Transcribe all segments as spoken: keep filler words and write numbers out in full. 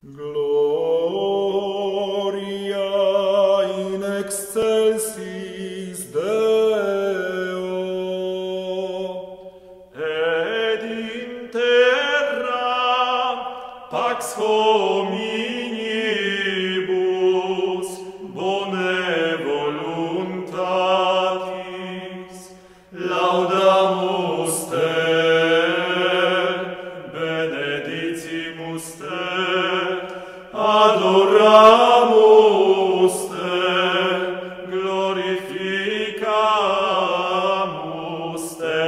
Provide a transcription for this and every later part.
Gloria in excelsis Deo, et in terra pax hominibus bone voluntatis laudamus te, benedicimus te, adoramus te, glorificamus te.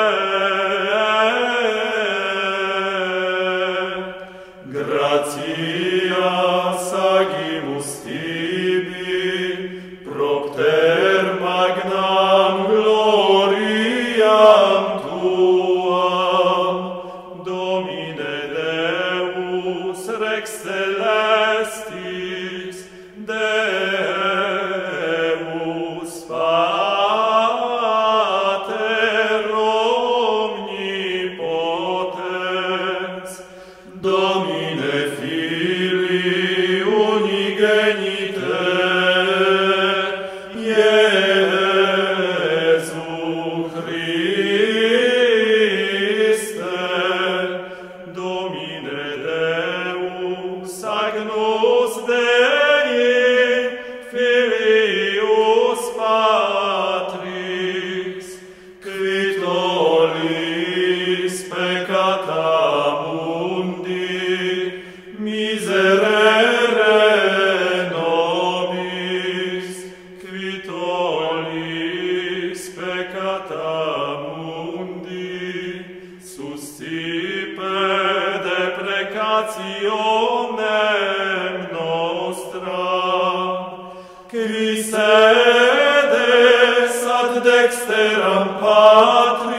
Gratias agimus tibi, propter magnam gloriam tuam, Domine Deus Rex celestis, Deus Pater omnipotens, Domine Filii unigenite, Iesu Christe, Domine Deus Agnus Dei, Filius Patris, qui tollis peccata mundi, miserere nobis, qui tollis peccata mundi, suscipe deprecationem nostra, qui sedes ad dexteram Patri